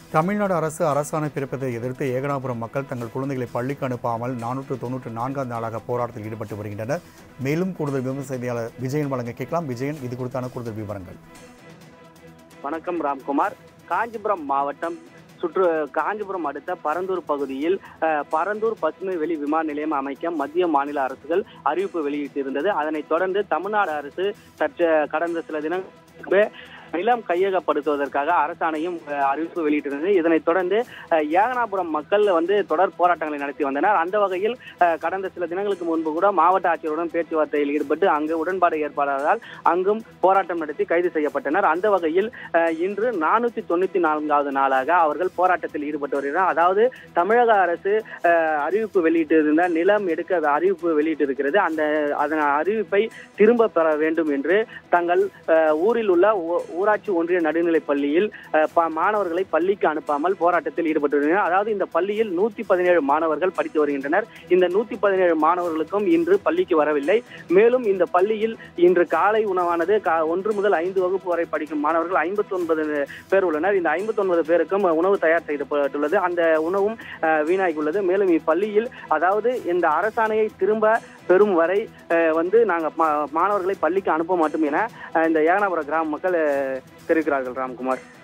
தமிழ்நாடு அரசு அரசாணை பிறப்பதை எதிர்த்து ஏகனாபுரம் மக்கள் தங்கள் குழந்தைகளை பள்ளிக்கு அனுப்பாமல் 494 நாளாக போராட்டத்தில் ஈடுபட்டு வருகின்றனர். மேலும் கூடுதல் விவரம் செய்தியாளர் விஜயன் வழங்க கேட்கலாம். விஜயன், இது குறித்தான கூடுதல் விவரங்கள். வணக்கம் ராம்குமார். காஞ்சிபுரம் மாவட்டம் காஞ்சிபுரம் அடுத்த பரந்தூர் பகுதியில் பரந்தூர் பசுமை வெளி விமான நிலையம் அமைக்க மத்திய மாநில அரசுகள் அறிவிப்பு வெளியிட்டிருந்தது. அதனைத் தொடர்ந்து தமிழ்நாடு அரசு கடந்த சில தினங்களுக்கு நிலம் கையகப்படுத்துவதற்காக அரசாணையும் அறிவிப்பு வெளியிட்டிருந்தது. இதனைத் தொடர்ந்து ஏகனாபுரம் மக்கள் தொடர் போராட்டங்களை நடத்தி வந்தனர். அந்த வகையில் கடந்த சில தினங்களுக்கு முன்பு கூட மாவட்ட ஆட்சியருடன் பேச்சுவார்த்தையில் ஈடுபட்டு அங்கு உடன்பாடு ஏற்படாததால் அங்கும் போராட்டம் நடத்தி கைது செய்யப்பட்டனர். அந்த வகையில் இன்று 494வது நாளாக அவர்கள் போராட்டத்தில் ஈடுபட்டு வருகிறார். அதாவது தமிழக அரசு அறிவிப்பு வெளியிட்டிருந்த நிலம் எடுக்க அறிவிப்பு வெளியிட்டிருக்கிறது. அதன் அறிவிப்பை திரும்ப பெற வேண்டும் என்று தங்கள் ஊரில் உள்ள ஊராட்சி ஒன்றிய நடுநிலைப் பள்ளியில் மாணவர்களை பள்ளிக்கு அனுப்பாமல் போராட்டத்தில் ஈடுபட்டு வருகின்றனர். அதாவது இந்த பள்ளியில் 117 மாணவர்கள் படித்து வருகின்றனர். இந்த 117 மாணவர்களுக்கும் இன்று பள்ளிக்கு வரவில்லை. மேலும் இந்த பள்ளியில் இன்று காலை உணவானது 1 முதல் 5 வகுப்பு வரை படிக்கும் மாணவர்கள் 59 பேர் உள்ளனர். இந்த 59 பேருக்கும் உணவு தயார் செய்யப்பட்டுள்ளது. அந்த உணவும் வீணாகியுள்ளது. மேலும் இப்பள்ளியில் அதாவது இந்த அரசாணையை திரும்ப பெறும் வரை நாங்கள் மாணவர்களை பள்ளிக்கு அனுப்ப மாட்டோம் என இந்த ஏகனாபுரம் கிராம மக்கள் தெரிவிக்கிறார்கள். ராம்குமார்.